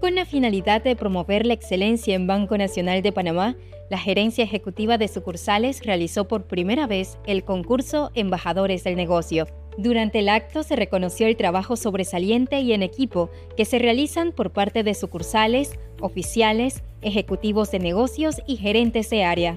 Con la finalidad de promover la excelencia en Banco Nacional de Panamá, la Gerencia Ejecutiva de Sucursales realizó por primera vez el concurso Embajadores del Negocio. Durante el acto se reconoció el trabajo sobresaliente y en equipo que se realizan por parte de sucursales, oficiales, ejecutivos de negocios y gerentes de área.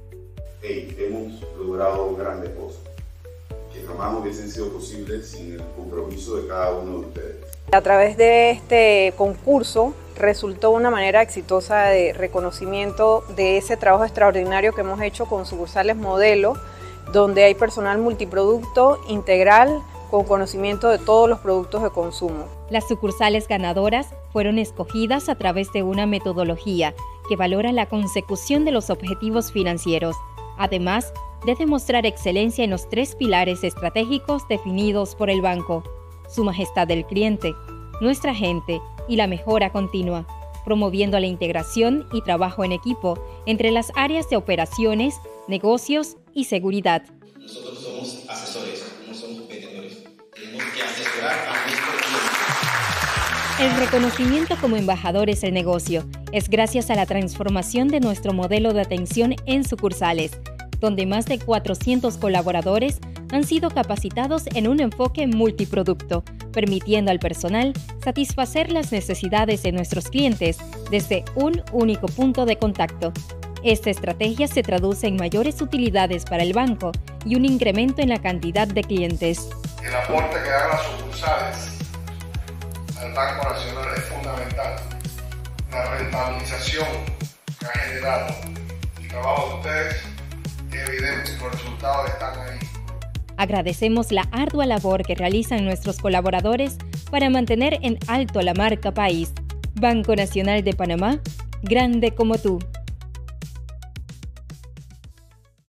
Hemos logrado grandes cosas que jamás hubiesen sido posibles sin el compromiso de cada uno de ustedes. A través de este concurso resultó una manera exitosa de reconocimiento de ese trabajo extraordinario que hemos hecho con sucursales modelo, donde hay personal multiproducto integral con conocimiento de todos los productos de consumo. Las sucursales ganadoras fueron escogidas a través de una metodología que valora la consecución de los objetivos financieros, además de demostrar excelencia en los 3 pilares estratégicos definidos por el banco: Su Majestad el Cliente, nuestra gente y la mejora continua, promoviendo la integración y trabajo en equipo entre las áreas de operaciones, negocios y seguridad. Nosotros somos asesores, no somos vendedores. Tenemos que asesorar a nuestro cliente. El reconocimiento como embajadores del negocio es gracias a la transformación de nuestro modelo de atención en sucursales, donde más de 400 colaboradores han sido capacitados en un enfoque multiproducto, permitiendo al personal satisfacer las necesidades de nuestros clientes desde un único punto de contacto. Esta estrategia se traduce en mayores utilidades para el banco y un incremento en la cantidad de clientes. El aporte que dan las sucursales al Banco Nacional es fundamental. La rentabilización que ha generado el trabajo de ustedes es evidente, los resultados están ahí. Agradecemos la ardua labor que realizan nuestros colaboradores para mantener en alto la marca país. Banco Nacional de Panamá, grande como tú.